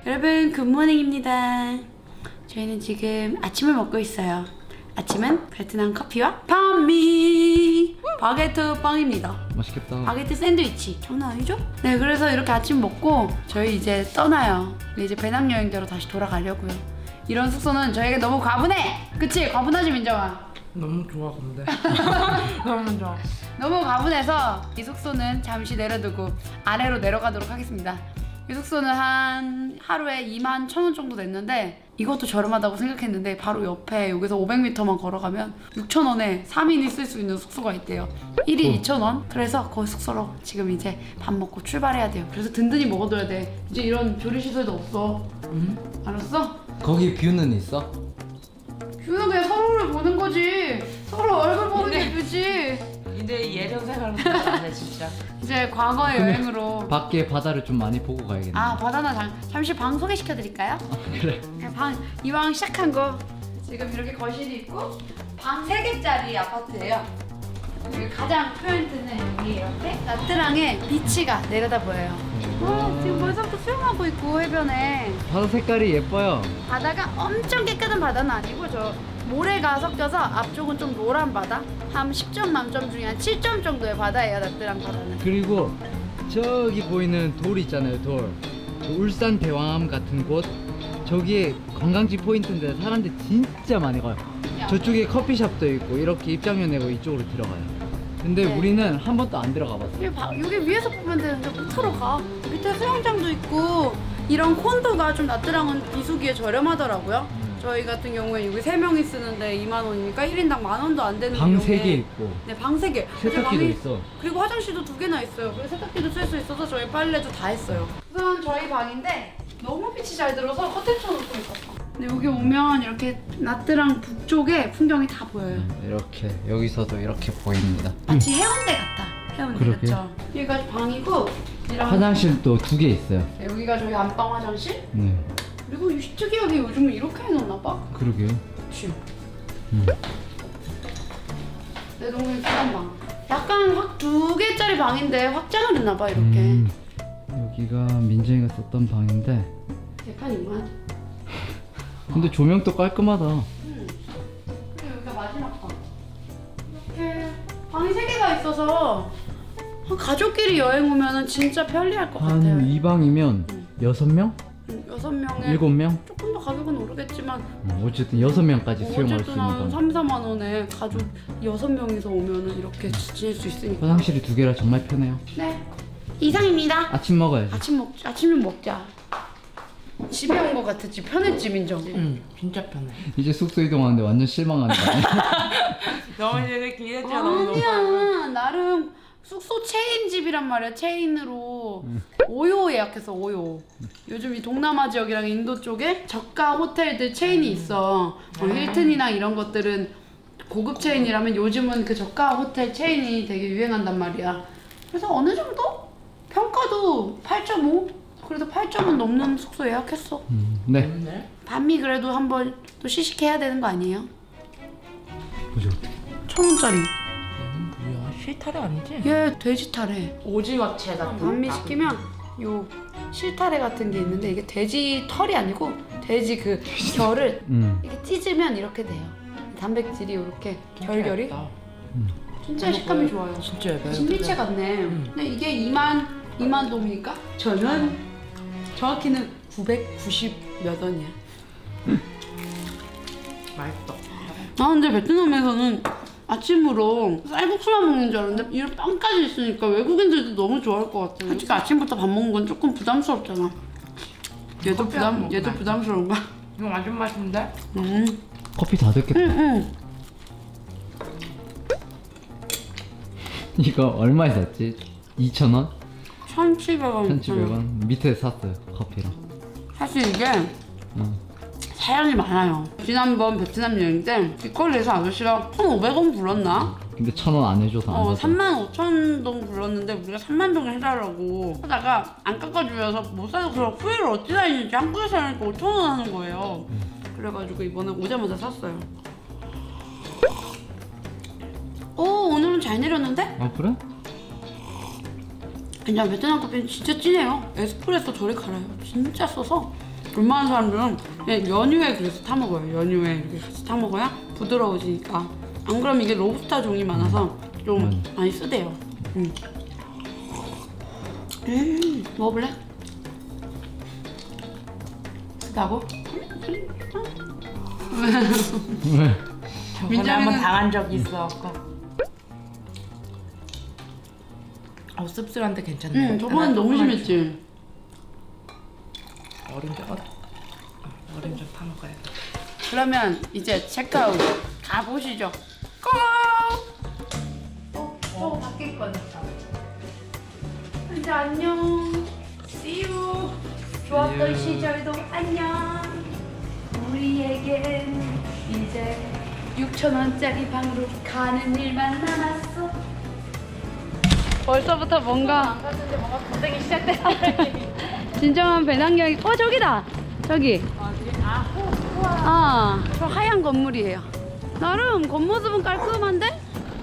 여러분 굿모닝입니다. 저희는 지금 아침을 먹고 있어요. 아침은 베트남 커피와 반미 바게트 빵입니다. 맛있겠다. 바게트 샌드위치 장난 아니죠? 네, 그래서 이렇게 아침 먹고 저희 이제 떠나요. 이제 배낭여행대로 다시 돌아가려고요. 이런 숙소는 저에게 너무 과분해! 그치? 과분하지 민정아? 너무 좋아 근데 너무 좋아. 너무 과분해서 이 숙소는 잠시 내려두고 아래로 내려가도록 하겠습니다. 이 숙소는 한 하루에 21,000원 정도 냈는데 이것도 저렴하다고 생각했는데 바로 옆에 여기서 500m만 걸어가면 6,000원에 3인이 쓸 수 있는 숙소가 있대요. 1인 2,000원? 그래서 거기 숙소로 지금 이제 밥 먹고 출발해야 돼요. 그래서 든든히 먹어둬야 돼. 이제 이런 조리시설도 없어. 알았어? 거기 뷰는 있어? 뷰는 그냥 서로를 보는 거지. 서로 얼굴 보는 게 뷰지. 이제 예전 생활은 안해 진짜. 이제 과거의 여행으로 밖에 바다를 좀 많이 보고 가야겠네. 아, 바다나 잠시 방 소개시켜드릴까요? 그래. 방 이왕 시작한 거 지금 이렇게 거실이 있고 방 3개짜리 아파트예요. 여기 가장 포인트는 여기 이렇게 나트랑에 비치가 내려다 보여요. 와, 지금 벌써부터 수영하고 있고 해변에 바다 색깔이 예뻐요. 바다가 엄청 깨끗한 바다는 아니고 저 모래가 섞여서 앞쪽은 좀 노란 바다. 한 10점 만점 중에 한 7점 정도의 바다예요, 나트랑 바다는. 그리고 저기 보이는 돌 있잖아요, 돌. 그 울산 대왕암 같은 곳. 저기에 관광지 포인트인데 사람들 진짜 많이 가요. 저쪽에 커피숍도 있고 이렇게 입장료 내고 이쪽으로 들어가요. 근데 네. 우리는 한 번도 안 들어가 봤어요. 여기 위에서 보면 되는데 끝으로 가. 밑에 수영장도 있고 이런 콘도가 좀 나트랑은 비수기에 저렴하더라고요. 저희 같은 경우에 여기 3명이 쓰는데 2만원이니까 1인당 만원도 안 되는 방 비용에 3개 있고. 네, 방 3개. 세탁기도 있어. 그리고 화장실도 2개나 있어요. 그리고 세탁기도 쓸 수 있어서 저희 빨래도 다 했어요. 우선 저희 방인데 너무 빛이 잘 들어서 커튼 쳐놓고 있었어. 근데 여기 오면 이렇게 나트랑 북쪽에 풍경이 다 보여요. 이렇게 여기서도 이렇게 보입니다. 마치 해운대 같다. 해운대 그러게. 같죠? 여기가 방이고 이런 화장실도 2개 있어요. 네, 여기가 저희 안방 화장실. 네. 그리고 특이하게 요즘은 이렇게 해놓나 봐. 그러게요. 그치. 내 동생 주방방. 약간 2개짜리 방인데 확장을 했나 봐 이렇게. 여기가 민정이가 썼던 방인데 개판이구만. 근데 조명도 깔끔하다. 그리고 여기가 마지막 방. 이렇게 방이 3개가 있어서 가족끼리 여행 오면은 진짜 편리할 것 같아요. 한 이 방이면 6명? 6명에 7명? 조금 더 가격은 오르겠지만 어쨌든 6명까지 수용할 수 어쨌든 있는 한 방. 3, 4만 원에 가족 6명이서 오면은 이렇게 지낼 수 있으니까. 화장실이 2개라 정말 편해요. 네, 이상입니다. 아침 먹어야지. 아침 좀 먹자. 집에 온 것 같았지. 편했지 민정. 응 진짜 편해. 이제 숙소 이동하는데 완전 실망하는 거 아니야? 너무 되게 기대치가 너무 높아. 아니야, 나름 숙소 체인 집이란 말이야. 체인으로 오요 예약해서 오요. 요즘 이 동남아 지역이랑 인도 쪽에 저가 호텔들 체인이 있어. 뭐 힐튼이나 이런 것들은 고급 체인이라면 요즘은 그 저가 호텔 체인이 되게 유행한단 말이야. 그래서 어느 정도 평가도 8.5. 그래도 8점은 넘는 숙소 예약했어. 네. 네? 밤이 그래도 한번 또 시식해야 되는 거 아니에요? 보자 어떻게? 1,000원짜리. 얘는 뭐야? 실타래 아니지? 얘 돼지 타래. 오징어채 같은. 밤미 시키면 요 실타래 같은 게 있는데 이게 돼지 털이 아니고 돼지 그 결을 이렇게 찢으면 이렇게 돼요. 단백질이 이렇게 결결이 진짜 식감이 좋아요. 진짜 예뻐요. 진미채 같네. 근데 이게 2만 동이니까 저는 정확히는 990 몇 원이야. 맛있다. 아, 근데 베트남에서는 아침으로 쌀국수만 먹는 줄 알았는데 이런 빵까지 있으니까 외국인들도 너무 좋아할 것 같아. 솔직히 아침부터 밥 먹는 건 조금 부담스럽잖아. 얘도 부담스러운가? 이거 완전 맛있는데? 커피 다 됐겠다. 이거 얼마에 샀지? 2,000원? 1,700원. 1,700원? 밑에 샀어요 커피랑. 사실 이게 사양이 많아요. 지난번 베트남 여행 때 길거리에서 아저씨가 1,500원 불렀나? 근데 1,000원 안 해줘서 안 샀어. 35,000동 불렀는데 우리가 3만 동을 해달라고 하다가 안 깎아주면서 못 사서 그럼 후회를 어찌나 했는지 한국에서 하니까 5,000원 하는 거예요. 그래가지고 이번에 오자마자 샀어요. 오, 오늘은 잘 내렸는데? 아 그래? 그냥 베트남 커피는 진짜 진해요. 에스프레소 저리 갈아요. 진짜 써서 웬만한 사람들은 그냥 연유에 그래서 타 먹어요. 연유에 이렇게 같이 타 먹어야 부드러워지니까. 안 그러면 이게 로브스타 종이 많아서 좀 많이 쓰대요. 먹어볼래? 쓰다고? 저번에 한번 당한 적이 있어갖고. 씁쓸한데 괜찮네. 저번엔 너무 심했지. 어린 좀 파먹어야겠다. 그러면 이제 체크아웃 가보시죠. 고! 또 바뀔 거네. 이제 안녕. See you. 좋았던 시절도 안녕. 우리에겐 이제 6,000원짜리 방으로 가는 일만 남았어. 벌써부터 뭔가 안 갔는데 뭔가 고생이 시작됐어. 진정한 배낭여행. 저기다. 저기. 저 하얀 건물이에요. 나름 겉모습은 깔끔한데?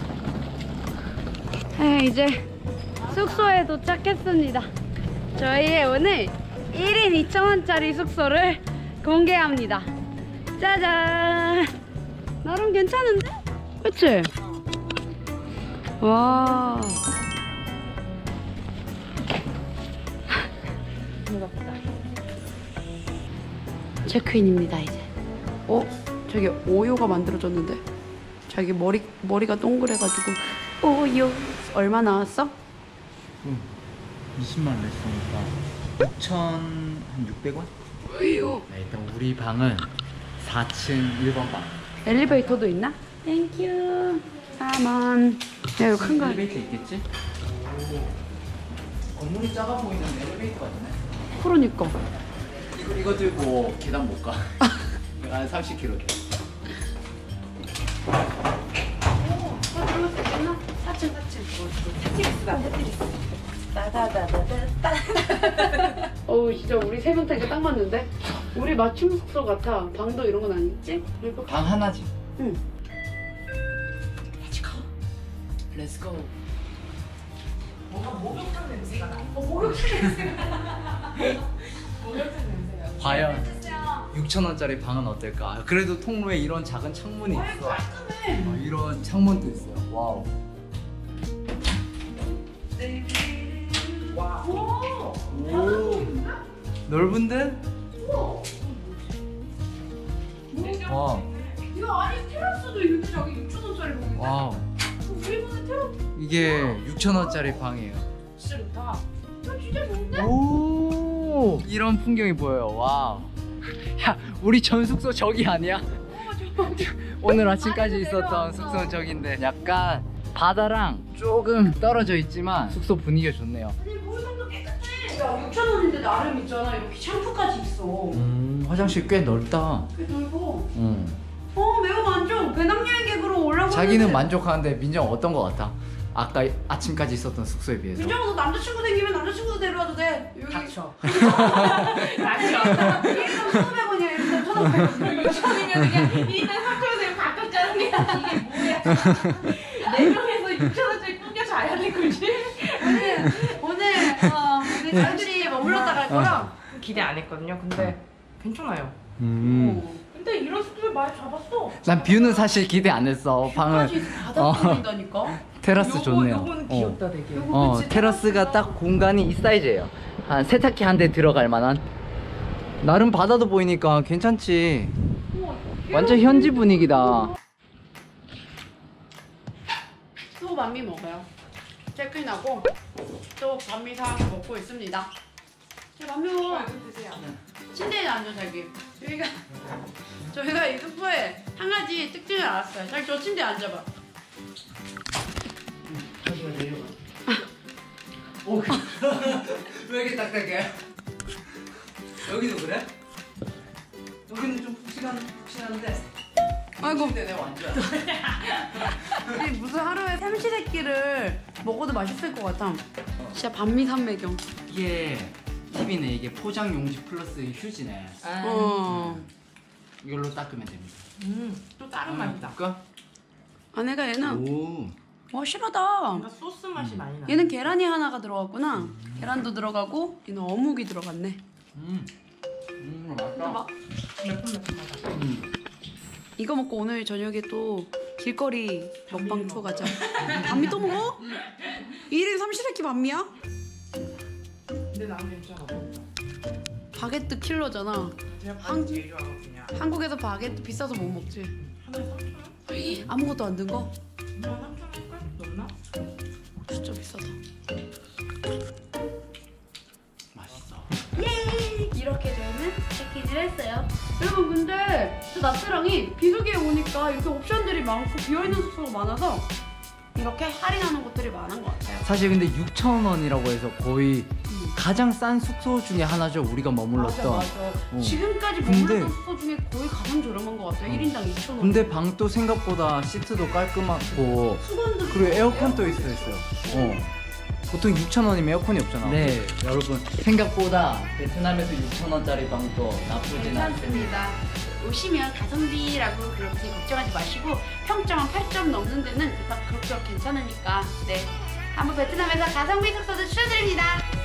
이제 숙소에 도착했습니다. 저희의 오늘 1인 2,000원짜리 숙소를 공개합니다. 짜잔! 나름 괜찮은데? 그치? 와. 체크인입니다 이제. 저기 오요가 만들어졌는데 자기 머리가 동그래가지고 오요. 얼마 나왔어? 20만 원 냈으니까 6,600원? 오요. 네, 일단 우리 방은 4층 1번 방. 엘리베이터도 있나? 땡큐. 4만. 야 이거 큰 거. 엘리베이터 있겠지? 건물이 작아 보이는데 엘리베이터가 있네. 그러니까. 이거 들고 계단 못 가. 한 30km 돼. 4층. 어우 진짜 우리 세 명 타니까 딱 맞는데? 우리 맞춤 숙소 같아. 방도 이런 건 아니겠지? 그리고 방 하나지? 응. Let's go. Let's go. 뭔가 목욕탕 냄새가 나. 과연 6,000원짜리 방은 어떨까? 그래도 통로에 이런 작은 창문이 있어. 이런 창문도 있어요. 와우. 오. 넓은데? 와. 이거 아니 테라스도 이렇게 저기 6,000원짜리 방인데? 와우. 우리 방에 테라스 이게 6,000원짜리 방이에요. 진짜 좋다. 진짜 좋은데? 오. 이런 풍경이 보여요. 와우. 야, 우리 전 숙소 저기 아니야? 오늘 아침까지 있었던 숙소는 저기인데 약간 바다랑 조금 떨어져 있지만 숙소 분위기가 좋네요. 아니 물건도 깨끗해. 야 6,000원인데 나름 있잖아. 이렇게 샴푸까지 있어. 화장실 꽤 넓다. 꽤 넓어. 매우 만족. 배낭여행객으로 올라가는데. 자기는 만족하는데 민정 어떤 거 같아? 아까 아침까지 있었던 숙소에 비해서. 민정아 너 남자친구 생기면 남자친구도 데려와도 돼. 여기 닥쳐. 닥쳐. 이게 1,500원이야. 일단 1,500원. 6천이면 그냥 2인 3천원에 바꿨자는 게 이게 뭐야? 4명에서 6천원짜리 꾸겨 자야 돼, 그지? 오늘 우리 잠시 머물렀다 갈 거라. 기대 안 했거든요. 근데 괜찮아요. 근데 이런 숙소를 많이 잡았어. 난 뷰는 사실 기대 안 했어. 방은 바다 보인다니까. 테라스 좋네요. 요거는 귀엽다 되게. 테라스가 딱 공간이 이 사이즈예요. 한 세탁기 한 대 들어갈 만한. 나름 바다도 보이니까 괜찮지. 완전 현지 분위기다. 또 반미 먹어요. 체크인하고 또 반미 사와서 먹고 있습니다. 제 반미 먹어. 침대에 앉아 자기. 저희가 이 숙소에 한 가지 특징을 알았어요. 자기 저 침대에 앉아봐. 오, 왜 이렇게 딱딱해? 여기도 그래? 여기는 좀 푹신한데. 아이고. 침대네 완전. 아니, 무슨 하루에 삼시세끼를 먹어도 맛있을 것 같아. 진짜 반미 삼매경. 이게 팁이네. 이게 포장 용지 플러스 휴지네. 이걸로 닦으면 됩니다. 또 다른 맛이다. 볼까? 아내가 얘는 오. 와 실하다. 뭔가 소스 맛이 많이 나. 얘는 계란이 하나가 들어갔구나. 계란도 들어가고 얘는 어묵이 들어갔네. 맛있다. 매콤매콤하다. 이거 먹고 오늘 저녁에 또 길거리 먹방 투어 가자. 반미 또 먹어? 1인 삼시세끼 반미야? 근데 난 괜찮아. 바게트 킬러잖아. 제가 반 제일 좋아하거든요. 한국에서 바게트 비싸서 못 먹지. 하나에 3,000원? 아무것도 안 든 거? 하나 3,000원까지 넣나? 진짜 비싸다. 맛있어. 예! 이렇게 저희는 체크인을 했어요. 여러분 근데 저 나트랑이 비수기에 오니까 이렇게 옵션들이 많고 비어있는 숙소가 많아서 이렇게 할인하는 곳들이 많은 것 같아요. 사실 근데 6,000원이라고 해서 거의 가장 싼 숙소 중에 하나죠. 우리가 머물렀던. 맞아. 지금까지 근데- 머물렀던 숙소 중에 거의 가장 저렴한 것 같아요. 1인당 2,000원. 근데 방도 생각보다 시트도 깔끔하고 수건도 그리고 에어컨도 있어요. 보통 6,000원이면 에어컨이 없잖아. 네, 여러분 생각보다 베트남에서 6,000원짜리 방도 나쁘진 않습니다. 괜찮습니다. 오시면 가성비라고 그렇게 걱정하지 마시고 평점은 8점 넘는 데는 그렇게 괜찮으니까 네 한번 베트남에서 가성비 숙소도 추천드립니다.